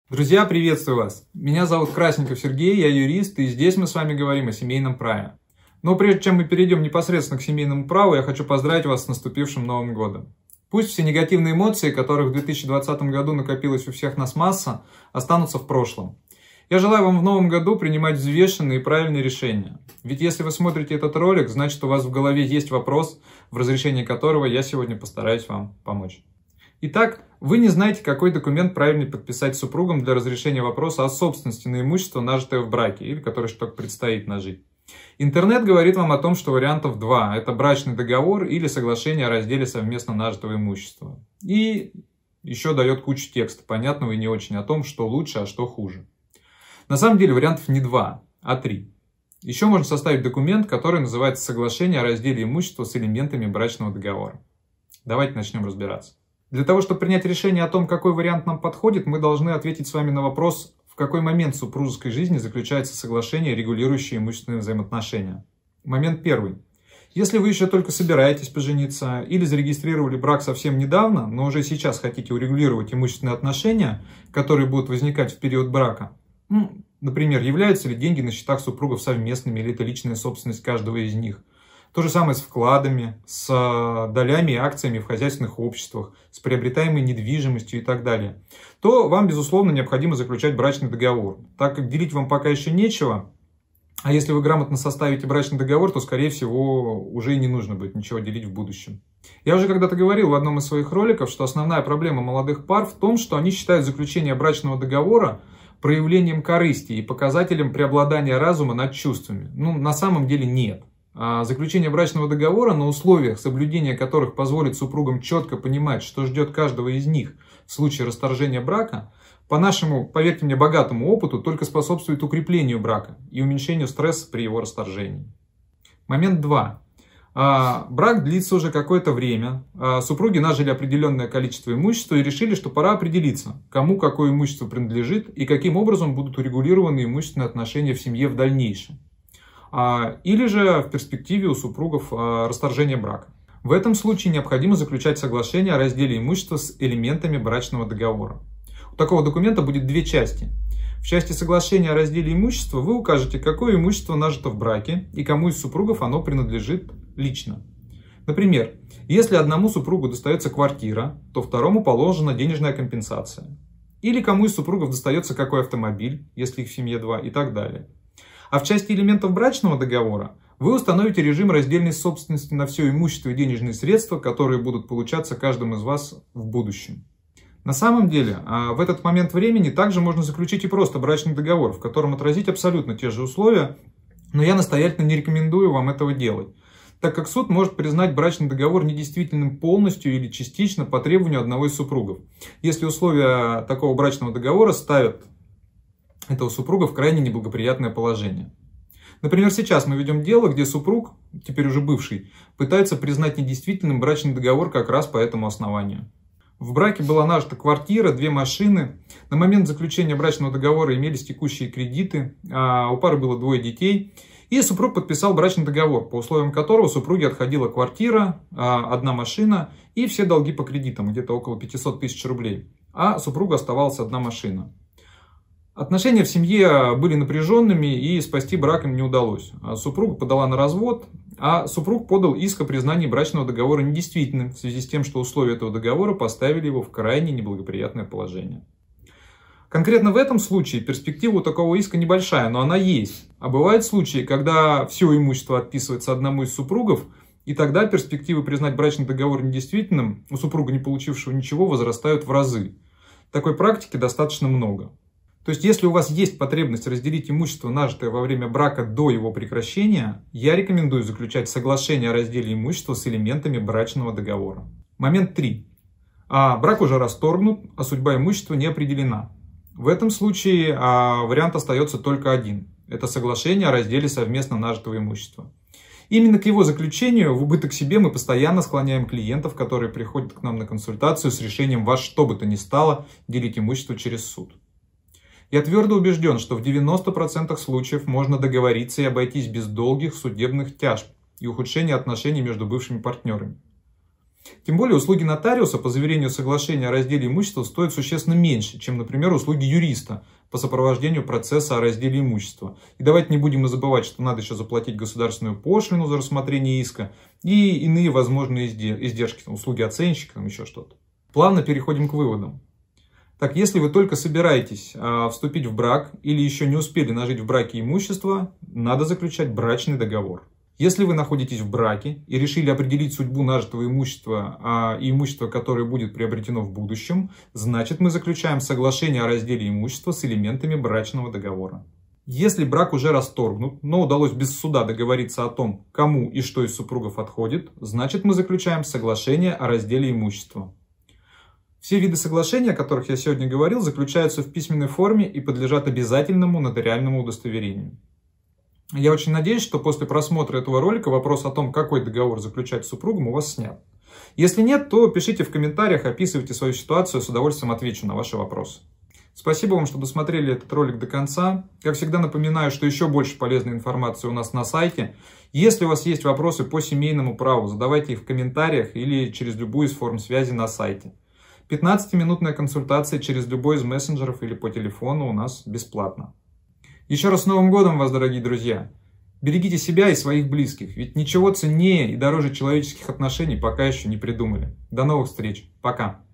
Друзья, приветствую вас! Меня зовут Красников Сергей, я юрист, и здесь мы с вами говорим о семейном праве. Но прежде чем мы перейдем непосредственно к семейному праву, я хочу поздравить вас с наступившим Новым годом. Пусть все негативные эмоции, которых в 2020 году накопилось у всех нас масса, останутся в прошлом. Я желаю вам в Новом году принимать взвешенные и правильные решения. Ведь если вы смотрите этот ролик, значит у вас в голове есть вопрос, в разрешении которого я сегодня постараюсь вам помочь. Итак, вы не знаете, какой документ правильно подписать супругам для разрешения вопроса о собственности на имущество, нажитое в браке, или которое только предстоит нажить. Интернет говорит вам о том, что вариантов два. Это брачный договор или соглашение о разделе совместно нажитого имущества. И еще дает кучу текста, понятного и не очень, о том, что лучше, а что хуже. На самом деле вариантов не два, а три. Еще можно составить документ, который называется соглашение о разделе имущества с элементами брачного договора. Давайте начнем разбираться. Для того, чтобы принять решение о том, какой вариант нам подходит, мы должны ответить с вами на вопрос, в какой момент супружеской жизни заключается соглашение, регулирующее имущественные взаимоотношения. Момент первый. Если вы еще только собираетесь пожениться или зарегистрировали брак совсем недавно, но уже сейчас хотите урегулировать имущественные отношения, которые будут возникать в период брака, например, являются ли деньги на счетах супругов совместными или это личная собственность каждого из них. То же самое с вкладами, с долями и акциями в хозяйственных обществах, с приобретаемой недвижимостью и так далее, то вам, безусловно, необходимо заключать брачный договор. Так как делить вам пока еще нечего, а если вы грамотно составите брачный договор, то, скорее всего, уже и не нужно будет ничего делить в будущем. Я уже когда-то говорил в одном из своих роликов, что основная проблема молодых пар в том, что они считают заключение брачного договора проявлением корысти и показателем преобладания разума над чувствами. На самом деле нет. Заключение брачного договора, на условиях, соблюдения которых позволит супругам четко понимать, что ждет каждого из них в случае расторжения брака, по нашему, поверьте мне, богатому опыту, только способствует укреплению брака и уменьшению стресса при его расторжении. Момент 2. Брак длится уже какое-то время, супруги нажили определенное количество имущества и решили, что пора определиться, кому какое имущество принадлежит и каким образом будут урегулированы имущественные отношения в семье в дальнейшем. Или же в перспективе у супругов расторжение брака. В этом случае необходимо заключать соглашение о разделе имущества с элементами брачного договора. У такого документа будет две части. В части соглашения о разделе имущества вы укажете, какое имущество нажито в браке и кому из супругов оно принадлежит лично. Например, если одному супругу достается квартира, то второму положена денежная компенсация. Или кому из супругов достается какой автомобиль, если их в семье два, и так далее. А в части элементов брачного договора вы установите режим раздельной собственности на все имущество и денежные средства, которые будут получаться каждым из вас в будущем. На самом деле, в этот момент времени также можно заключить и просто брачный договор, в котором отразить абсолютно те же условия, но я настоятельно не рекомендую вам этого делать, так как суд может признать брачный договор недействительным полностью или частично по требованию одного из супругов, если условия такого брачного договора ставят этого супруга в крайне неблагоприятное положение. Например, сейчас мы ведем дело, где супруг, теперь уже бывший, пытается признать недействительным брачный договор как раз по этому основанию. В браке была нажита квартира, 2 машины. На момент заключения брачного договора имелись текущие кредиты, у пары было 2 детей. И супруг подписал брачный договор, по условиям которого супруге отходила квартира, 1 машина и все долги по кредитам, где-то около 500 тысяч рублей. А супругу оставалась 1 машина. Отношения в семье были напряженными и спасти брак им не удалось. Супруга подала на развод, а супруг подал иск о признании брачного договора недействительным в связи с тем, что условия этого договора поставили его в крайне неблагоприятное положение. Конкретно в этом случае перспектива у такого иска небольшая, но она есть. А бывают случаи, когда все имущество отписывается одному из супругов, и тогда перспективы признать брачный договор недействительным у супруга, не получившего ничего, возрастают в разы. Такой практики достаточно много. То есть, если у вас есть потребность разделить имущество, нажитое во время брака до его прекращения, я рекомендую заключать соглашение о разделе имущества с элементами брачного договора. Момент 3. Брак уже расторгнут, а судьба имущества не определена. В этом случае вариант остается только один. Это соглашение о разделе совместно нажитого имущества. Именно к его заключению в убыток себе мы постоянно склоняем клиентов, которые приходят к нам на консультацию с решением во что бы то ни стало делить имущество через суд. Я твердо убежден, что в 90% случаев можно договориться и обойтись без долгих судебных тяжб и ухудшения отношений между бывшими партнерами. Тем более услуги нотариуса по заверению соглашения о разделе имущества стоят существенно меньше, чем, например, услуги юриста по сопровождению процесса о разделе имущества. И давайте не будем забывать, что надо еще заплатить государственную пошлину за рассмотрение иска и иные возможные издержки, услуги оценщика, еще что-то. Плавно переходим к выводам. Так, если вы только собираетесь вступить в брак или еще не успели нажить в браке имущество, надо заключать брачный договор. Если вы находитесь в браке и решили определить судьбу нажитого имущества и имущества, которое будет приобретено в будущем, значит мы заключаем соглашение о разделе имущества с элементами брачного договора. Если брак уже расторгнут, но удалось без суда договориться о том, кому и что из супругов отходит, значит мы заключаем соглашение о разделе имущества. Все виды соглашений, о которых я сегодня говорил, заключаются в письменной форме и подлежат обязательному нотариальному удостоверению. Я очень надеюсь, что после просмотра этого ролика вопрос о том, какой договор заключать с супругом, у вас снят. Если нет, то пишите в комментариях, описывайте свою ситуацию, с удовольствием отвечу на ваши вопросы. Спасибо вам, что досмотрели этот ролик до конца. Как всегда напоминаю, что еще больше полезной информации у нас на сайте. Если у вас есть вопросы по семейному праву, задавайте их в комментариях или через любую из форм связи на сайте. 15-минутная консультация через любой из мессенджеров или по телефону у нас бесплатно. Еще раз с Новым годом вас, дорогие друзья! Берегите себя и своих близких, ведь ничего ценнее и дороже человеческих отношений пока еще не придумали. До новых встреч. Пока.